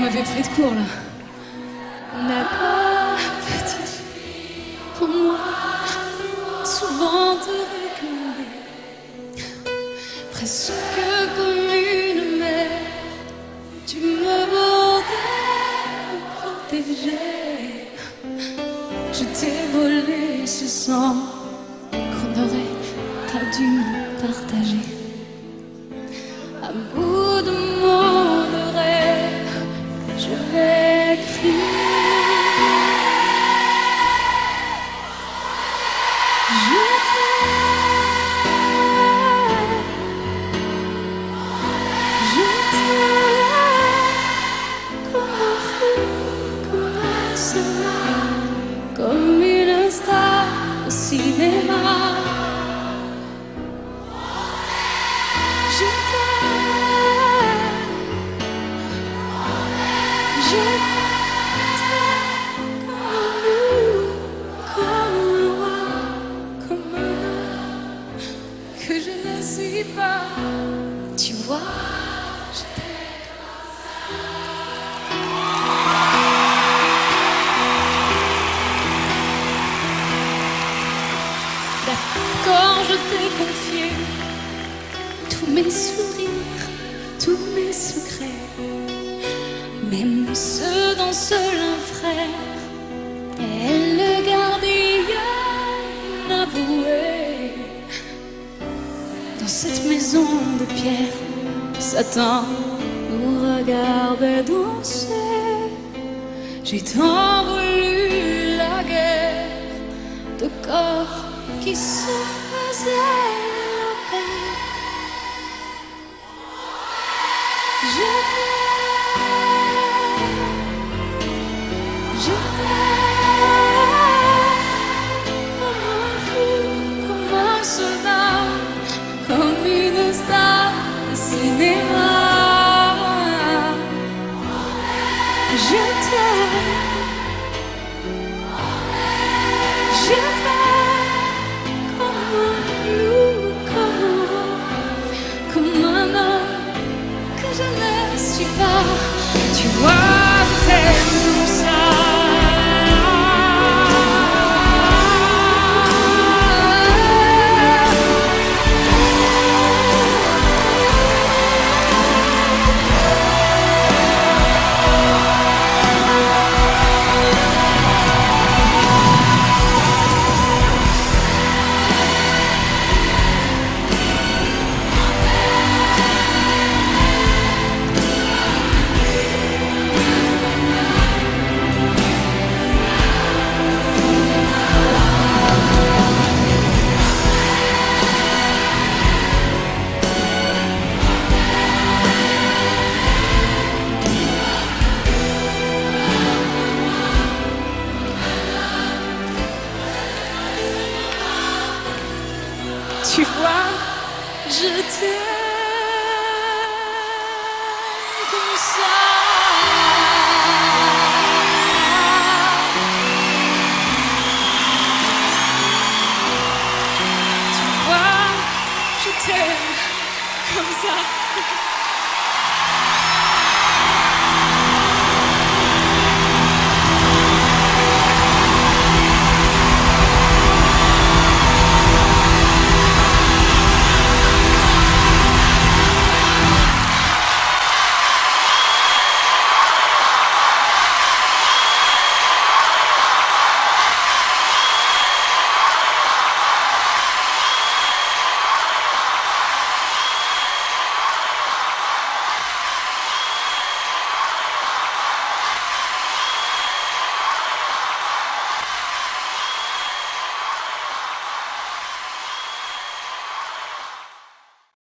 m'avez pris de court là. D'accord, petite fille, pour moi, souvent te reculer, presque comme une mère, tu me bordais, me protégeais. Je t'ai volé ce sang qu'on n'aurait pas dû partager. À bout de mon rêve, je vais crier. Je t'aime comme un fou, comme un soleil, comme une star au cinéma. Je t'aime comme un loup, comme un roi, comme un homme que je ne suis pas. Tu vois, je t'aime. D'accord, je t'ai confié tous mes sourires, tous mes secrets, même ceux d'un seul frère, et le gardien inavoué. Dans cette maison de pierre, Satan nous regardait danser. J'ai tant voulu la guerre de corps qui se faisaient la paix. Je